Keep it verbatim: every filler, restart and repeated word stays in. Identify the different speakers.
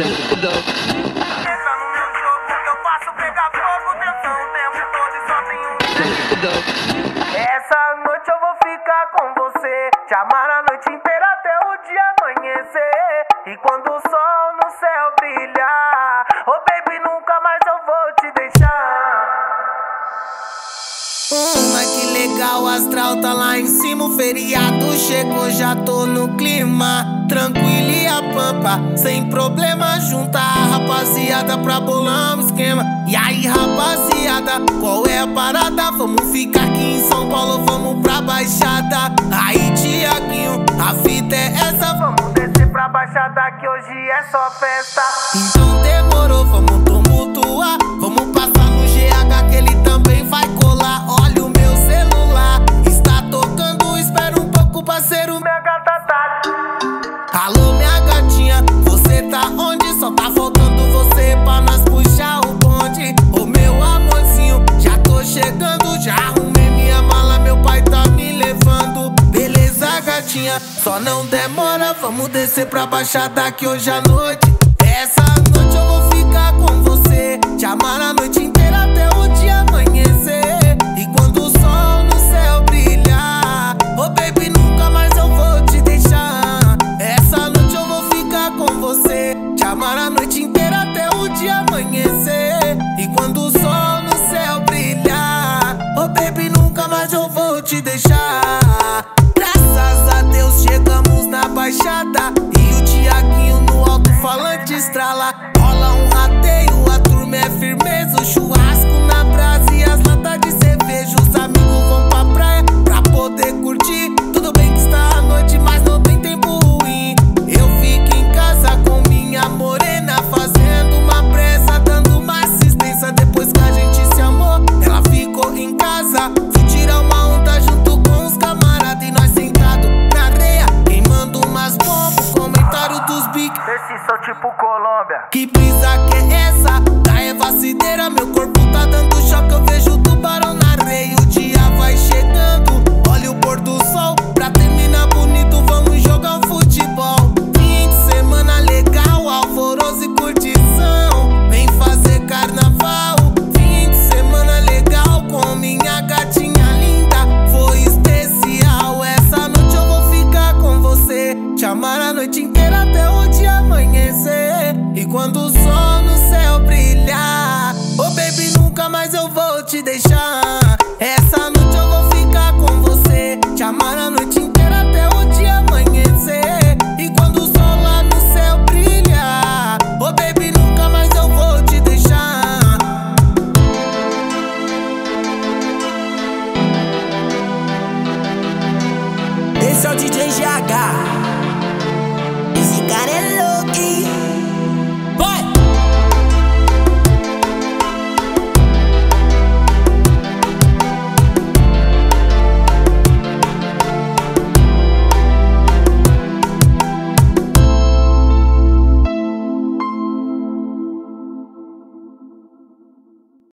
Speaker 1: no meu jogo que eu faço pegar fogo, tensão o tempo todo e só tem um. Essa noite eu vou ficar com você, te amar a noite inteira até o dia amanhecer. E quando o sol no céu brilhar, oh baby, nunca mais eu vou te deixar.
Speaker 2: Hum, mas que legal, o astral tá lá em cima. O feriado chegou, já tô no clima. Tranquilo e a pampa, sem problema. Junta a rapaziada pra bolar um esquema. E aí, rapaziada, qual é a parada? Vamos ficar aqui em São Paulo, vamos pra Baixada. Aí, Tiaguinho, a fita é essa.
Speaker 1: Vamos descer pra Baixada que hoje é só festa.
Speaker 2: Então demorou, vamos tumultuar. Vamos passar no G H que ele também vai colar. Olha o meu celular, está tocando, espera um pouco, parceiro.
Speaker 1: Minha gata tá.
Speaker 2: Alô, minha gatinha, você tá onde? Só tá faltando você pra nós puxar o bonde. Ô meu amorzinho, já tô chegando, já arrumei minha mala, meu pai tá me levando. Beleza, gatinha, só não demora, vamos descer pra Baixada que hoje à noite. Essa noite eu vou ficar com você, te amar a noite inteira até o dia amanhecer. E quando o sol no céu brilhar, oh baby, nunca mais eu vou te deixar. Essa noite eu vou ficar com você, te amar a noite inteira até o dia amanhecer. E quando o sol no céu brilhar, oh baby, nunca mais eu vou te deixar. Graças a Deus chegamos na Baixada e o Tiaguinho no alto-falante estrala. Rola um rateio, a turma é firmeza, o churrasco na brasa e as latas de cerveja. Os amigos vão pra praia pra poder curtir. Tudo bem que está à noite, mas não tem tempo ruim. Eu fico em casa com minha morena, fazendo uma pressa, dando uma assistência. Depois que a gente se amou, ela ficou em casa. Fui tirar uma onda junto com os camaradas e nós sentado na areia, queimando umas bombas. Comentário dos bic.
Speaker 1: Esse sou tipo Colômbia.
Speaker 2: Que brisa que é essa? Da evacideira, meu corpo tá dando choque. Eu vejo tubarão na areia, o dia vai chegando. Olha o pôr do sol, pra terminar bonito, vamos jogar um futebol. Fim de semana legal, alvoroço e curtição. Vem fazer carnaval. Fim de semana legal com minha gatinha linda. Foi especial, essa noite eu vou ficar com você, te amar a noite inteira até o dia amanhecer. E quando o sol no céu brilhar, oh baby, nunca mais eu vou te deixar. Essa noite eu vou ficar com você, te amar a noite inteira até o dia amanhecer. E quando o sol lá no céu brilhar, oh baby, nunca mais eu vou te deixar.
Speaker 3: Esse é o D J G H. Esse cara é louco, hein?